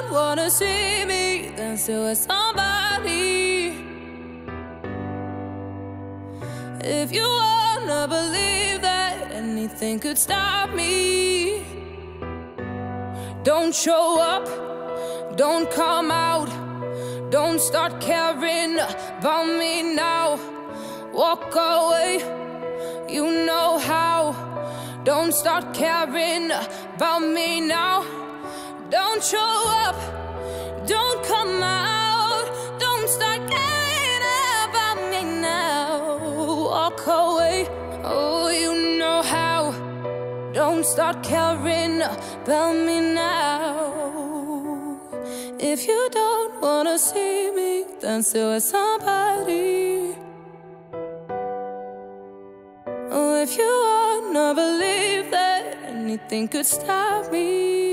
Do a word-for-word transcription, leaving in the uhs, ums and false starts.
don't wanna see me dancing with somebody, if you wanna believe that anything could stop me, don't show up, don't come out, don't start caring about me now. Walk away, you know how. Don't start caring about me now. Don't show up, don't come out, don't start caring about me now. Walk away, oh, you know how. Don't start caring about me now. If you don't wanna see me dancing with somebody, oh, if you wanna believe that anything could stop me,